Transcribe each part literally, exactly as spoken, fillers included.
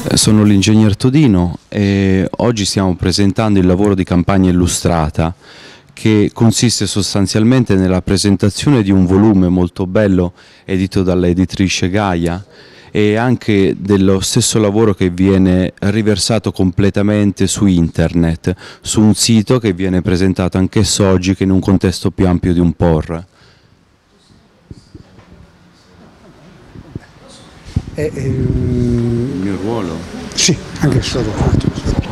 Sono l'ingegner Todino e oggi stiamo presentando il lavoro di campagna illustrata, che consiste sostanzialmente nella presentazione di un volume molto bello edito dall'editrice Gaia e anche dello stesso lavoro che viene riversato completamente su internet, su un sito che viene presentato anch'esso oggi che in un contesto più ampio di un P O R. Eh, ehm... Il mio ruolo? Sì, anche stato fatto.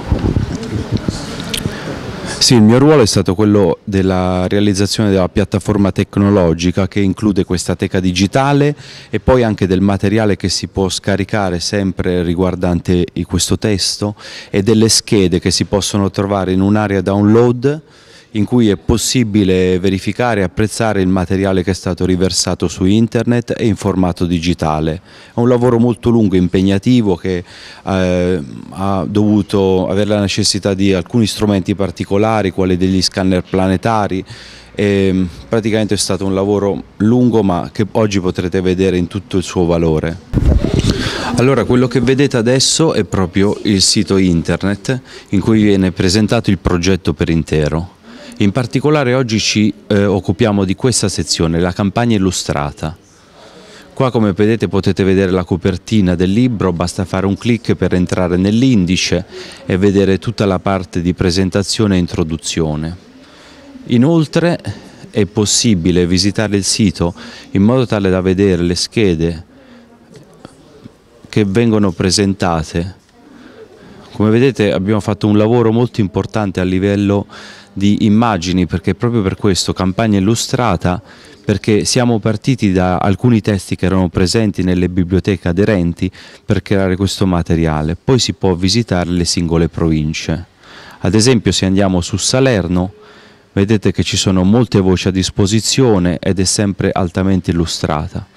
Sì, il mio ruolo è stato quello della realizzazione della piattaforma tecnologica che include questa teca digitale e poi anche del materiale che si può scaricare sempre riguardante questo testo e delle schede che si possono trovare in un'area download in cui è possibile verificare e apprezzare il materiale che è stato riversato su internet e in formato digitale. È un lavoro molto lungo e impegnativo che eh, ha dovuto avere la necessità di alcuni strumenti particolari, quali degli scanner planetari. E praticamente è stato un lavoro lungo ma che oggi potrete vedere in tutto il suo valore. Allora, quello che vedete adesso è proprio il sito internet in cui viene presentato il progetto per intero. In particolare oggi ci eh, occupiamo di questa sezione, la campagna illustrata. Qua, come vedete, potete vedere la copertina del libro, basta fare un clic per entrare nell'indice e vedere tutta la parte di presentazione e introduzione. Inoltre è possibile visitare il sito in modo tale da vedere le schede che vengono presentate. Come vedete abbiamo fatto un lavoro molto importante a livello di immagini, perché proprio per questo campagna illustrata, perché siamo partiti da alcuni testi che erano presenti nelle biblioteche aderenti per creare questo materiale, poi si può visitare le singole province. Ad esempio, se andiamo su Salerno, vedete che ci sono molte voci a disposizione ed è sempre altamente illustrata.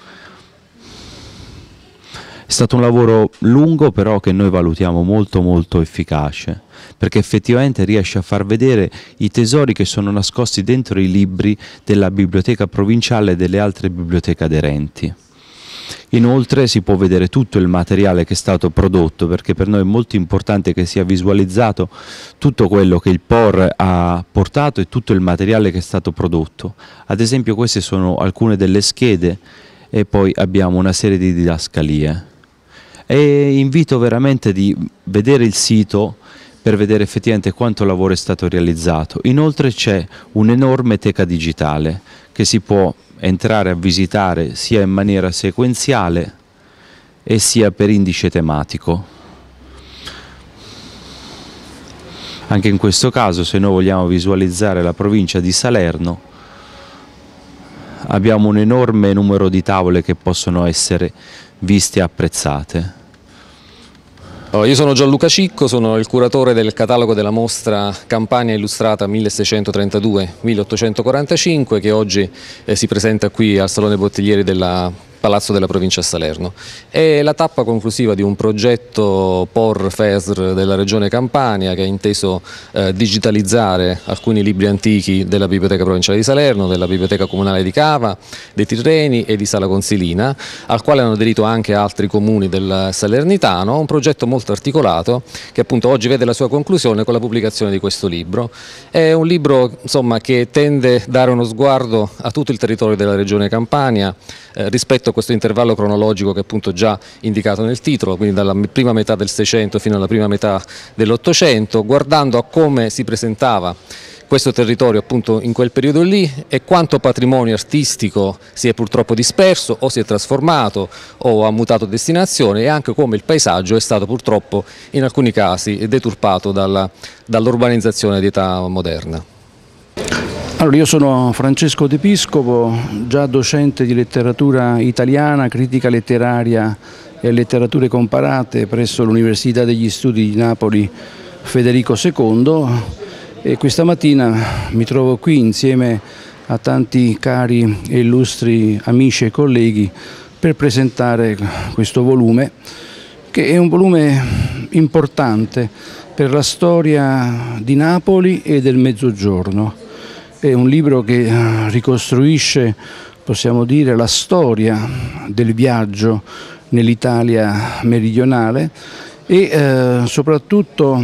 È stato un lavoro lungo, però che noi valutiamo molto molto efficace, perché effettivamente riesce a far vedere i tesori che sono nascosti dentro i libri della biblioteca provinciale e delle altre biblioteche aderenti. Inoltre si può vedere tutto il materiale che è stato prodotto, perché per noi è molto importante che sia visualizzato tutto quello che il P O R ha portato e tutto il materiale che è stato prodotto. Ad esempio, queste sono alcune delle schede e poi abbiamo una serie di didascalie. E invito veramente di vedere il sito per vedere effettivamente quanto lavoro è stato realizzato. Inoltre c'è un'enorme teca digitale che si può entrare a visitare sia in maniera sequenziale e sia per indice tematico. Anche in questo caso, se noi vogliamo visualizzare la provincia di Salerno, abbiamo un enorme numero di tavole che possono essere viste e apprezzate. Io sono Gianluca Cicco, sono il curatore del catalogo della mostra Campagna illustrata milleseicentotrentadue milleottocentoquarantacinque che oggi eh, si presenta qui al Salone Bottiglieri della Palazzo della Provincia a Salerno. È la tappa conclusiva di un progetto P O R F E S R della Regione Campania che ha inteso eh, digitalizzare alcuni libri antichi della Biblioteca Provinciale di Salerno, della Biblioteca Comunale di Cava, dei Tirreni e di Sala Consilina, al quale hanno aderito anche altri comuni del Salernitano, un progetto molto articolato che appunto oggi vede la sua conclusione con la pubblicazione di questo libro. È un libro, insomma, che tende a dare uno sguardo a tutto il territorio della Regione Campania eh, rispetto a questo intervallo cronologico che è appunto già indicato nel titolo, quindi dalla prima metà del Seicento fino alla prima metà dell'Ottocento, guardando a come si presentava questo territorio appunto in quel periodo lì e quanto patrimonio artistico si è purtroppo disperso o si è trasformato o ha mutato destinazione, e anche come il paesaggio è stato purtroppo in alcuni casi deturpato dall'urbanizzazione di età moderna. Allora, io sono Francesco De Piscopo, già docente di letteratura italiana, critica letteraria e letterature comparate presso l'Università degli Studi di Napoli Federico secondo, e questa mattina mi trovo qui insieme a tanti cari e illustri amici e colleghi per presentare questo volume, che è un volume importante per la storia di Napoli e del Mezzogiorno. È un libro che ricostruisce, possiamo dire, la storia del viaggio nell'Italia meridionale e eh, soprattutto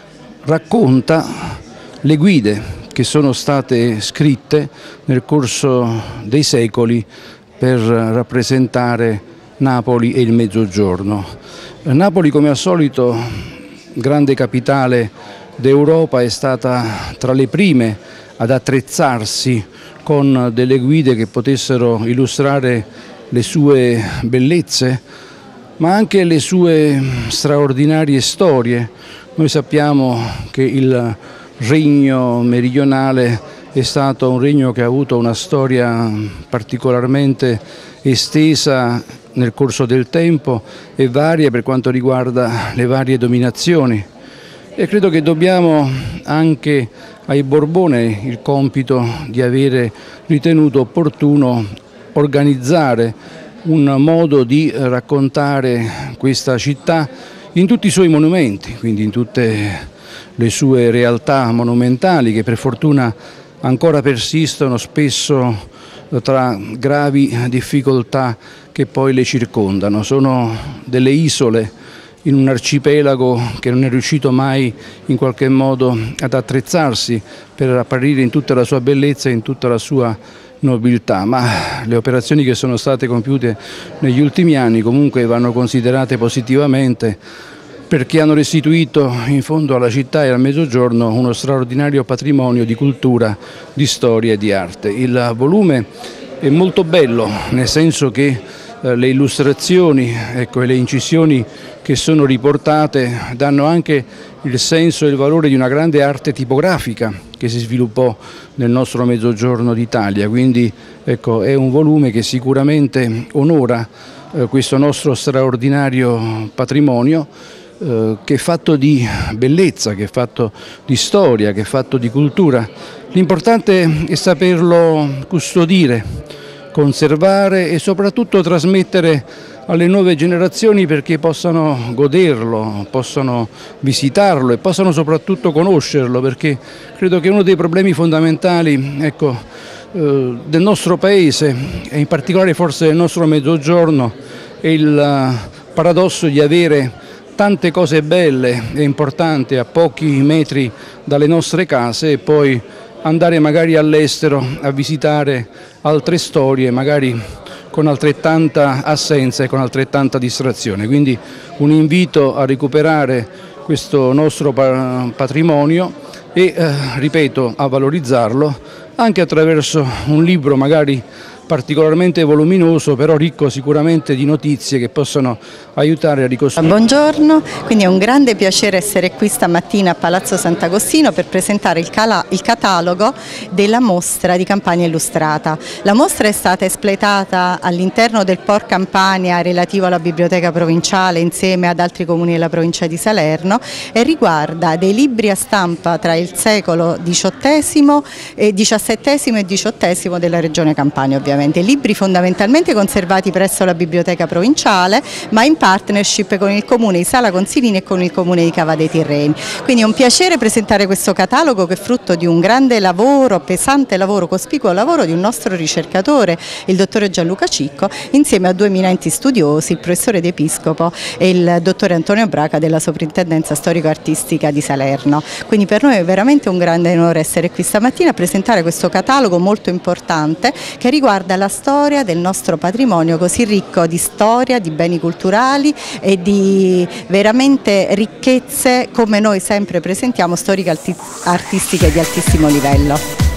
racconta le guide che sono state scritte nel corso dei secoli per rappresentare Napoli e il Mezzogiorno. Napoli, come al solito, grande capitale d'Europa, è stata tra le prime ad attrezzarsi con delle guide che potessero illustrare le sue bellezze, ma anche le sue straordinarie storie. Noi sappiamo che il regno meridionale è stato un regno che ha avuto una storia particolarmente estesa nel corso del tempo e varia per quanto riguarda le varie dominazioni. E credo che dobbiamo anche ai Borbone il compito di avere ritenuto opportuno organizzare un modo di raccontare questa città in tutti i suoi monumenti, quindi in tutte le sue realtà monumentali che per fortuna ancora persistono, spesso tra gravi difficoltà che poi le circondano. Sono delle isole in un arcipelago che non è riuscito mai in qualche modo ad attrezzarsi per apparire in tutta la sua bellezza e in tutta la sua nobiltà, ma le operazioni che sono state compiute negli ultimi anni comunque vanno considerate positivamente, perché hanno restituito in fondo alla città e al Mezzogiorno uno straordinario patrimonio di cultura, di storia e di arte. Il volume è molto bello, nel senso che eh, le illustrazioni, ecco, e le incisioni che sono riportate danno anche il senso e il valore di una grande arte tipografica che si sviluppò nel nostro Mezzogiorno d'Italia, quindi ecco, è un volume che sicuramente onora eh, questo nostro straordinario patrimonio, eh, che è fatto di bellezza, che è fatto di storia, che è fatto di cultura. L'importante è saperlo custodire, conservare e soprattutto trasmettere alle nuove generazioni perché possano goderlo, possano visitarlo e possano soprattutto conoscerlo, perché credo che uno dei problemi fondamentali, ecco, eh, del nostro Paese e in particolare forse del nostro Mezzogiorno è il paradosso di avere tante cose belle e importanti a pochi metri dalle nostre case e poi andare magari all'estero a visitare altre storie, magari con altrettanta assenza e con altrettanta distrazione. Quindi un invito a recuperare questo nostro patrimonio e, eh, ripeto, a valorizzarlo anche attraverso un libro magari particolarmente voluminoso, però ricco sicuramente di notizie che possono aiutare a ricostruire. Buongiorno, quindi è un grande piacere essere qui stamattina a Palazzo Sant'Agostino per presentare il, il catalogo della mostra di Campania Illustrata. La mostra è stata espletata all'interno del P O R Campania relativo alla biblioteca provinciale insieme ad altri comuni della provincia di Salerno e riguarda dei libri a stampa tra il secolo diciottesimo, e diciassettesimo e diciottesimo della regione Campania ovviamente. Libri fondamentalmente conservati presso la biblioteca provinciale ma in partnership con il comune di Sala Consilini e con il comune di Cava dei Tirreni. Quindi è un piacere presentare questo catalogo che è frutto di un grande lavoro, pesante lavoro, cospicuo lavoro di un nostro ricercatore, il dottore Gianluca Cicco, insieme a due eminenti studiosi, il professore D'Episcopo e il dottore Antonio Braca della Soprintendenza Storico-Artistica di Salerno. Quindi per noi è veramente un grande onore essere qui stamattina a presentare questo catalogo molto importante che riguarda la storia del nostro patrimonio così ricco di storia, di beni culturali e di veramente ricchezze come noi sempre presentiamo, storiche artistiche di altissimo livello.